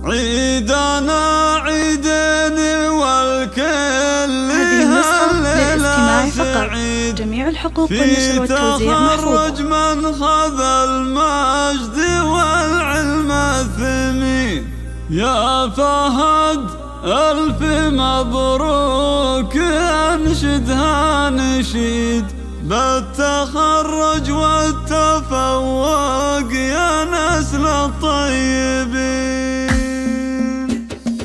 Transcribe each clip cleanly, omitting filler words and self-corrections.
عيدنا عيدين والكل هذه النسخة للاستماع فقط. جميع الحقوق والنشر والتوزيع محفوظة. في تخرج من خذ المجد والعلم الثمين. يا فهد ألف مبروك أنشدها نشيد بالتخرج والتفوق يا نسل الطيبين.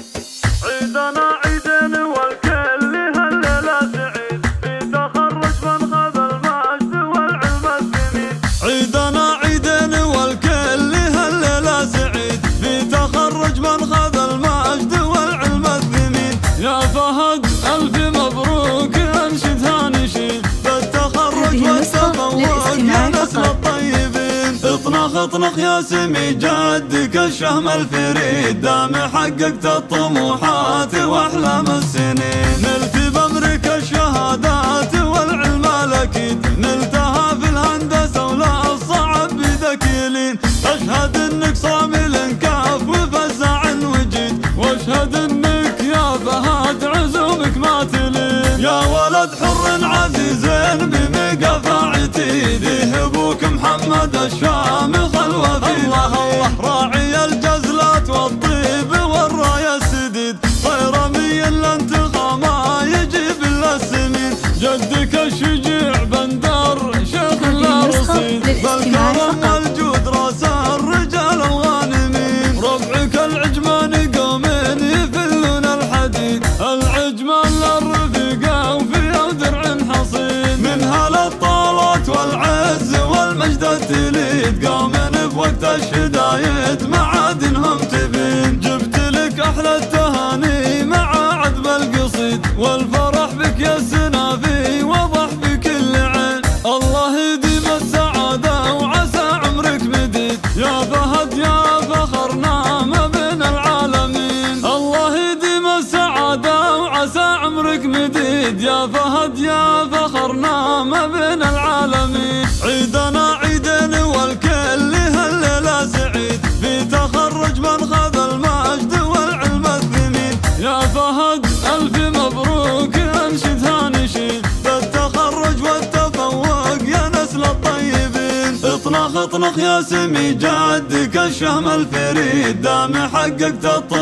عيدنا عيدين والكل هالليلة سعيد في تخرج من خذ المجد والعلم الثمين. عيدنا عيدين والكل هالليلة سعيد في تخرج من خذ المجد والعلم الثمين. يا فهد ألف مبروك أنشدها نشيد بالتخرج والتفوق يا نسل الطيبين. اطنخ اطنخ يا سمي جدك الشهم الفريد دام حققت الطموحات واحلام السنين. نلت بامرك الشهادات والعلم الاكيد نلتها في الهندسه ولا الصعب بذكيلين. اشهد انك صامل كاف وفزع وجيد واشهد انك يا فهد عزومك ما تلين. يا ولد حر عزيزين بمقفى عتيد ابوك محمد الشامخ الوفي. الله الله راعي الجزلات والطيب والرايه السديد طيرمي الانتقام ما يجيب الا السنين. جدك الشجيع بندر شيخ الرصيد بالكرم والجود راس الرجال الغانمين. ربعك العجمان قومين يفلون الحديد العجمان للرفيقه وفي درع حصين. منها للطالات والعز والمجد التليد قومين بوقت الشدايد معادنهم تبين. جبت لك احلى التهاني مع عذب القصيد والفرح بك يا السنافي وضح بكل عين. الله يديم السعاده وعسى عمرك مديد يا فهد يا فخرنا ما بين العالمين. الله يديم السعاده وعسى عمرك مديد يا فهد يا فخرنا ما بين العالمين. عيدنا عيدين والكل هالليلة سعيد في تخرج من خذ المجد والعلم الثمين. يا فهد ألف مبروك أنشدها نشيد بالتخرج والتفوق يا نسل الطيبين. اطنخ اطنخ يا سمي جدك الشهم الفريد دام حققت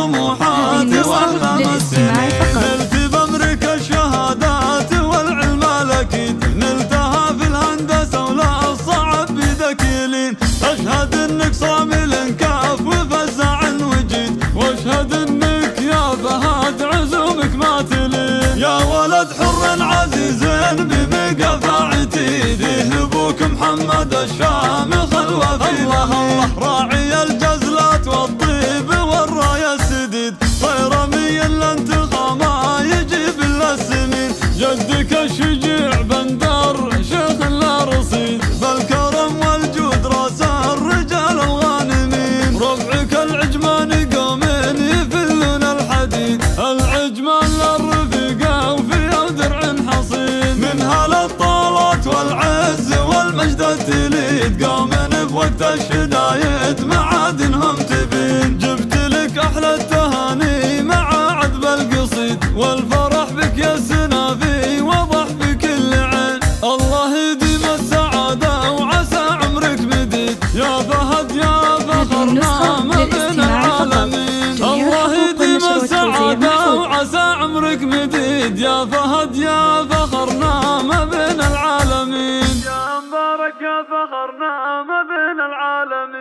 الطموحات واحلام السنين. نلت بامرك الشهادات والعلم الاكيد نلتها في الهندسه ولا الصعب بذكيلين. اشهد انك صامل كاف وفزع وجيد واشهد انك يا فهد عزومك ما تلين. يا ولد حر عزيزين بمقفى عتيد ابوك محمد الشامخ الوفي. الله الله راعي الجزلات والطيب والرايه السديد طيرمي الانتقام ما يجيب الا السنين. جدك الشجيع بندر شيخ الرصيد بالكرم والجود راس الرجال الغانمين. ربعك العجمان قومين يفلون الحديد العجمان للرفيقه وفي درع حصين. منها للطالات والعز والمجد التليد قومين بوقت الشدايد معادنهم تبين. جبت لك احلى التهاني مع عذب القصيد والفرح بك يا السنافي وضح بكل عين. الله يديم السعاده وعسى عمرك مديد يا فهد يا فخرنا ما بين العالمين. الله يديم السعاده وعسى عمرك مديد يا فهد يا فخرنا ما بين العالمين. يا مبارك يا فخرنا ما بين العالمين.